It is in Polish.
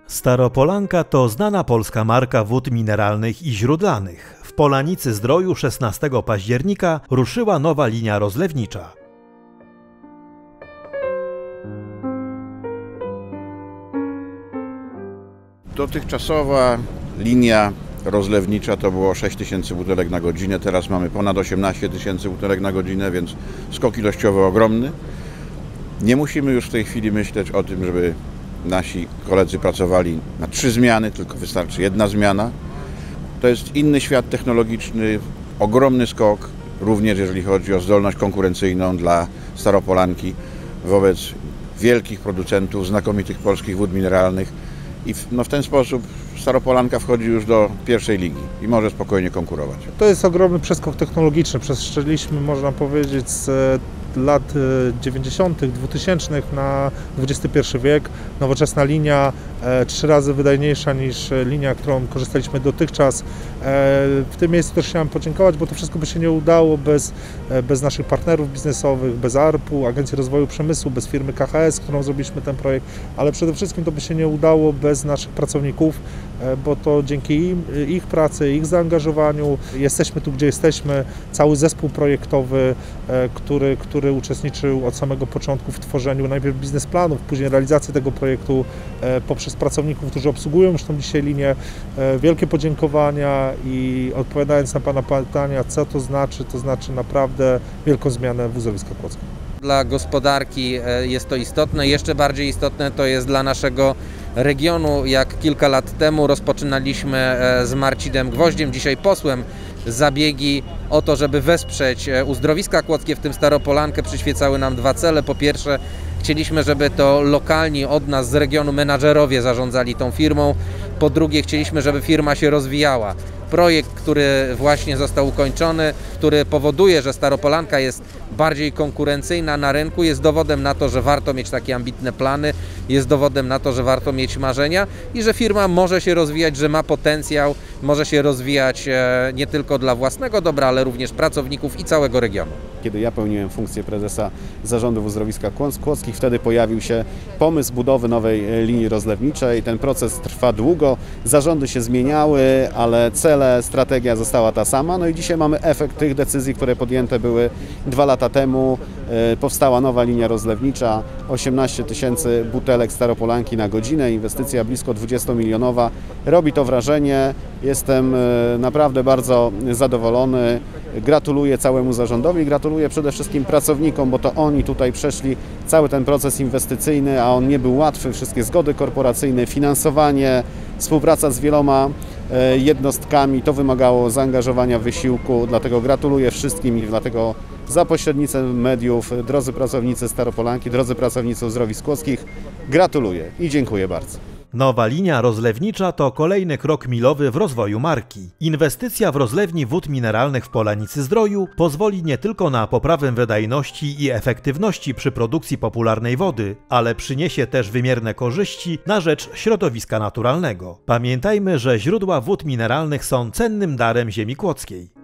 Staropolanka to znana polska marka wód mineralnych i źródlanych. W Polanicy-Zdroju 16 października ruszyła nowa linia rozlewnicza. Dotychczasowa linia rozlewnicza to było 6000 butelek na godzinę, teraz mamy ponad 18 000 butelek na godzinę, więc skok ilościowy ogromny. Nie musimy już w tej chwili myśleć o tym, żeby nasi koledzy pracowali na 3 zmiany, tylko wystarczy 1 zmiana. To jest inny świat technologiczny, ogromny skok, również jeżeli chodzi o zdolność konkurencyjną dla Staropolanki wobec wielkich producentów znakomitych polskich wód mineralnych. I w ten sposób Staropolanka wchodzi już do pierwszej ligi i może spokojnie konkurować. To jest ogromny przeskok technologiczny. Przeszliśmy, można powiedzieć, z lat 90., 2000 na XXI wiek. Nowoczesna linia, 3 razy wydajniejsza niż linia, którą korzystaliśmy dotychczas. W tym miejscu też chciałem podziękować, bo to wszystko by się nie udało bez naszych partnerów biznesowych, bez ARP-u, Agencji Rozwoju Przemysłu, bez firmy KHS, z którą zrobiliśmy ten projekt, ale przede wszystkim to by się nie udało bez naszych pracowników, bo to dzięki ich pracy, ich zaangażowaniu jesteśmy tu, gdzie jesteśmy. Cały zespół projektowy, który uczestniczył od samego początku w tworzeniu najpierw biznesplanów, później realizacji tego projektu poprzez pracowników, którzy obsługują już tą dzisiaj linię. Wielkie podziękowania i odpowiadając na Pana pytania, co to znaczy naprawdę wielką zmianę w uzdrowiskach kłodzkich. Dla gospodarki jest to istotne, jeszcze bardziej istotne to jest dla naszego regionu. Jak kilka lat temu rozpoczynaliśmy z Marcinem Gwoździem, dzisiaj posłem, zabiegi o to, żeby wesprzeć uzdrowiska kłodzkie, w tym Staropolankę, przyświecały nam 2 cele. Po pierwsze, chcieliśmy, żeby to lokalni od nas z regionu menadżerowie zarządzali tą firmą. Po drugie, chcieliśmy, żeby firma się rozwijała. Projekt, który właśnie został ukończony, który powoduje, że Staropolanka jest bardziej konkurencyjna na rynku, jest dowodem na to, że warto mieć takie ambitne plany, jest dowodem na to, że warto mieć marzenia i że firma może się rozwijać, że ma potencjał, może się rozwijać nie tylko dla własnego dobra, ale również pracowników i całego regionu. Kiedy ja pełniłem funkcję prezesa zarządu w uzdrowiskach kłodzkich, wtedy pojawił się pomysł budowy nowej linii rozlewniczej. Ten proces trwa długo, zarządy się zmieniały, ale cele, strategia została ta sama. No i dzisiaj mamy efekt tych decyzji, które podjęte były 2 lata temu. Powstała nowa linia rozlewnicza, 18 000 butelek Staropolanki na godzinę, inwestycja blisko 20-milionowa. Robi to wrażenie, jestem naprawdę bardzo zadowolony. Gratuluję całemu zarządowi, gratuluję przede wszystkim pracownikom, bo to oni tutaj przeszli cały ten proces inwestycyjny, a on nie był łatwy. Wszystkie zgody korporacyjne, finansowanie, współpraca z wieloma jednostkami, to wymagało zaangażowania, wysiłku, dlatego gratuluję wszystkim i dlatego za pośrednictwem mediów, drodzy pracownicy Staropolanki, drodzy pracownicy uzdrowisk kłodzkich, gratuluję i dziękuję bardzo. Nowa linia rozlewnicza to kolejny krok milowy w rozwoju marki. Inwestycja w rozlewni wód mineralnych w Polanicy-Zdroju pozwoli nie tylko na poprawę wydajności i efektywności przy produkcji popularnej wody, ale przyniesie też wymierne korzyści na rzecz środowiska naturalnego. Pamiętajmy, że źródła wód mineralnych są cennym darem ziemi kłodzkiej.